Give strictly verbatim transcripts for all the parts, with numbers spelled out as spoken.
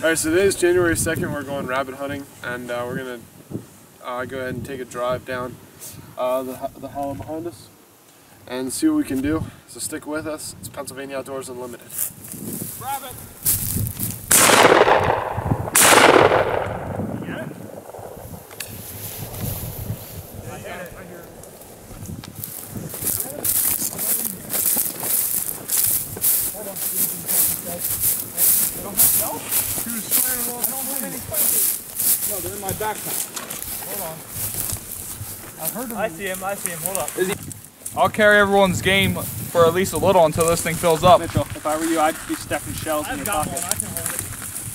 Alright, so today is January second. We're going rabbit hunting, and uh, we're going to uh, go ahead and take a drive down uh, the, the hollow behind us and see what we can do. So stick with us. It's Pennsylvania Outdoors Unlimited. Rabbit! You get it? I got it. I hear it. Hold on. You don't have no? She was flying along. I don't have any sponges. No, they're in my backpack. Hold on. I've heard them. I see him. I see him. Hold up. Is he? I'll carry everyone's game for at least a little until this thing fills up. Mitchell, if I were you, I'd be stuffing shells in your pocket. One. I can hold it.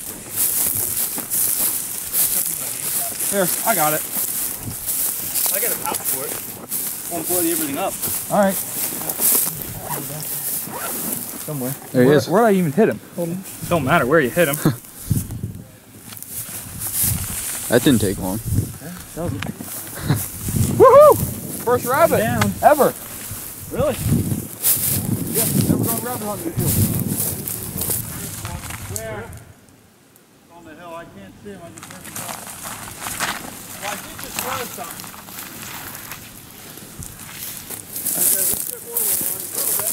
Here, I got it. I got a pouch for it. Won't blow everything up. All right. Somewhere. There he where, is. Where'd I even hit him? Don't matter where you hit him. That didn't take long. Woohoo! First rabbit down. ever. Really? Yeah, never gone rabbit hunting before. Where? On the hill. I can't see him. I just heard him talk. Well, I did just throw something. Okay, let's get more of them on a little bit.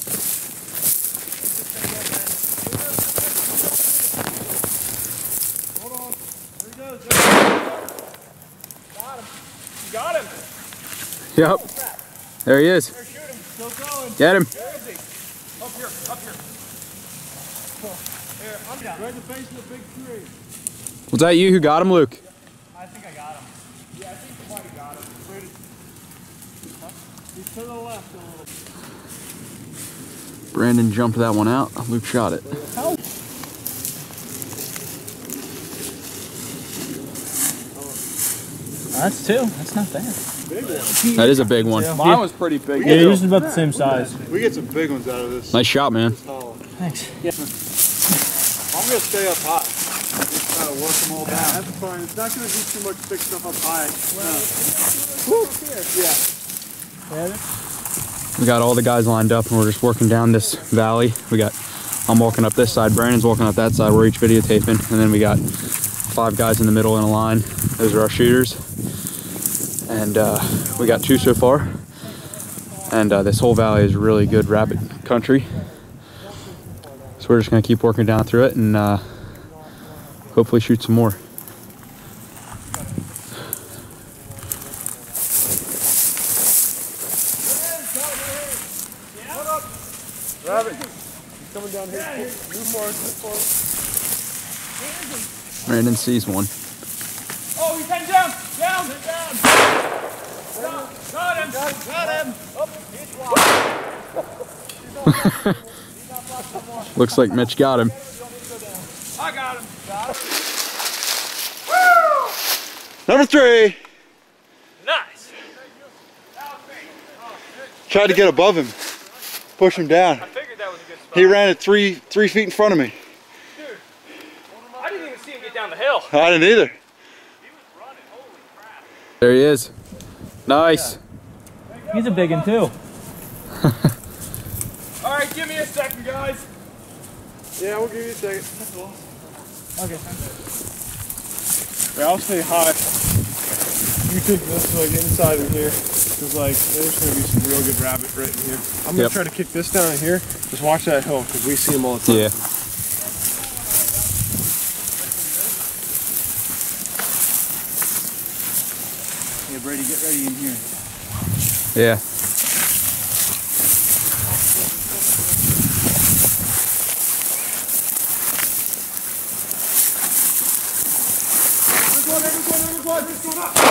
Hold on. There he goes. There he goes. Got him. You got him. Yep. There he is. There, shoot him. Still going. Get him. Where is he? Up here. Up here. Cool. Here, I'm down. Right in the face of the big tree. Was that you who got him, Luke? I think I got him. Yeah, I think you might have got him. Where did... Huh? He's to the left a little. Brandon jumped that one out. Luke shot it. How? That's two. That's not bad. Big one. That is a big one. Mine was pretty big. Yeah, yours is about the same size. We get some big ones out of this. Nice shot, man. Thanks. Yeah. I'm going to stay up high. Just try to work them all down. That's fine. It's not going to be too much big stuff up high. Well, no. We got all the guys lined up and we're just working down this valley. We got, I'm walking up this side, Brandon's walking up that side. We're each videotaping. And then we got five guys in the middle in a line. Those are our shooters. And uh, we got two so far. And uh, this whole valley is really good rabbit country. So we're just gonna keep working down through it and uh, hopefully shoot some more. Rabbit. He's coming down here. Move forward, move forward. Brandon sees one. Oh, he's heading down! Down! Down! Got, got him! Got, got him! Oh, he's Looks like Mitch got him. I got him! Got him! Number three. Nice! Tried to get above him, push him down. I figured that was a good spot. He ran at three three feet in front of me. Dude, I didn't even see him get down the hill. I didn't either. He was running, holy crap. There he is. Nice. He's a big one too. All right, give me a second, guys. Yeah, we'll give you a second. That's cool. Okay. Yeah, I'll stay high. You take this like inside in here. Cause like there's gonna be some real good rabbit right in here. I'm gonna Yep. try to kick this down in here. Just watch that hill because we see them all the time. Yeah. Yeah, Brady, get ready in here. Yeah. There's one, there's one, there's one, there's one up.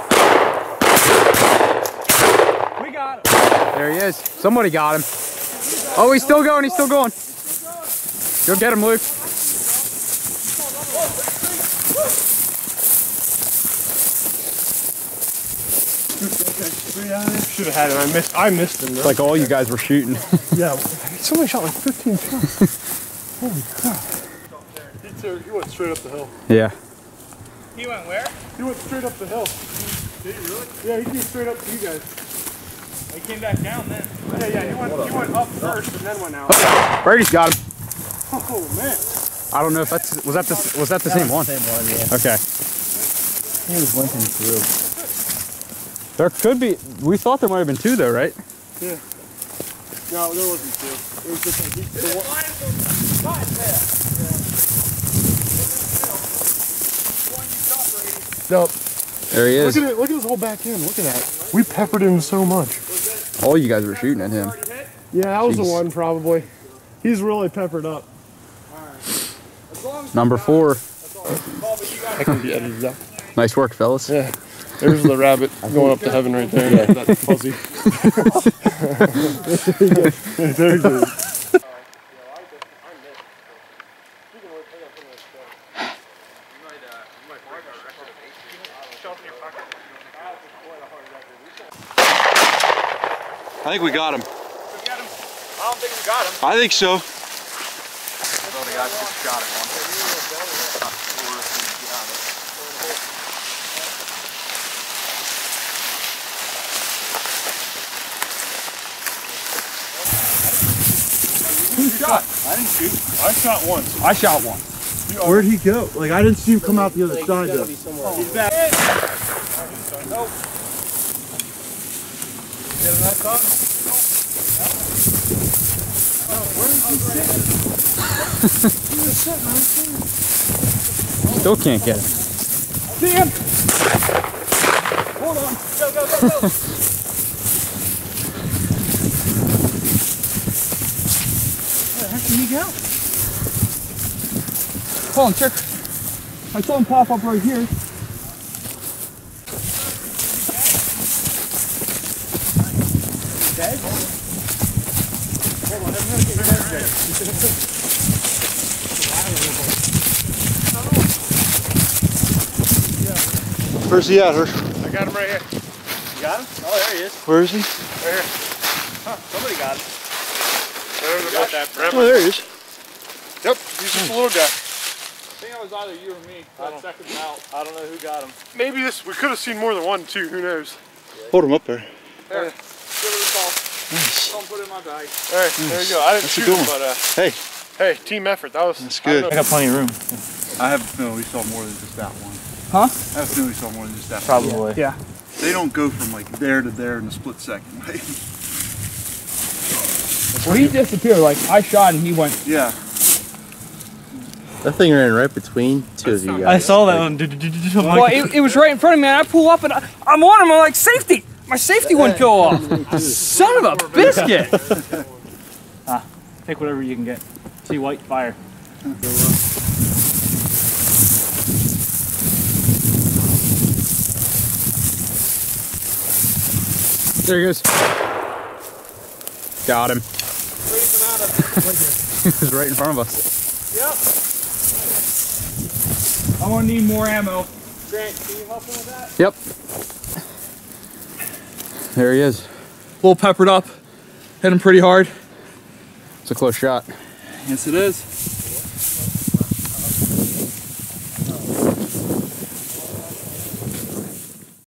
We got him. There he is. Somebody got him. Oh, he's still going. He's still going. Go get him, Luke. Should have had him. I missed. I missed him. Though. Like all you guys were shooting. Yeah, somebody shot like fifteen shots. Holy crap! He, took, he went straight up the hill. Yeah. He went where? He went straight up the hill. Did he really? Yeah, he came straight up to you guys. He came back down then. Yeah, yeah, he went, he went up first and then went out. Brady's got him. Oh, man. I don't know if that's was that the was that the That same was one? the same one, yeah. Okay. He was limping through. There could be. We thought there might have been two though, right? Yeah. No, there wasn't two. It was just like he, the one. No. There he is. Look at it. Look at his whole back end. Look at that. We peppered him so much. All you guys were shooting at him. Yeah, that was Jeez. the one probably. He's really peppered up. Number four. That can be edited out. Nice work, fellas. Yeah. There's the rabbit going up to heaven right there. Yeah. That fuzzy. There he goes. I think we got him. I don't think we got him. I think so. Well, the guys just shot at one. Who shot? I didn't shoot. I shot once. I shot one. Where'd he go? Like, I didn't see him come out the other side though. He's back. Nope. Get him that time? Still can't get him. Damn! Hold on. Go, go, go, go. Where the heck did he go? Hold on, check. I saw him pop up right here. Where's he at, Hirsch? I got him right here. You got him? Oh, there he is. Where is he? Right here. Huh, somebody got him. There's about that Oh, rabbit. there he is. Yep, he's just a little guy. I think it was either you or me. That second out. I don't know who got him. Maybe this, we could have seen more than one too, who knows. Hold him up there. There. Give it a call. Nice. Don't put it in my bag. All right, there you go. I didn't That's a shoot good him, one. but uh, Hey, hey, team effort. That was That's I don't good. know. got plenty of room. I have no, we saw more than just that one. Huh? I have no, we saw more than just that Probably. one. Yeah. They don't go from like there to there in a split second, right? Well, he disappeared. Like, I shot and he went. Yeah. That thing ran right between two of you guys. I saw that one. Well, it, it was right in front of me, and I pull up, and I, I'm on him. I'm like, safety! My safety wouldn't go off. Son of a biscuit! Ah, take whatever you can get. See white fire. There he goes. Got him. He was right in front of us. Yep. I'm gonna need more ammo. Grant, can you help me with that? Yep. There he is. A little peppered up. Hit him pretty hard. It's a close shot. Yes, it is.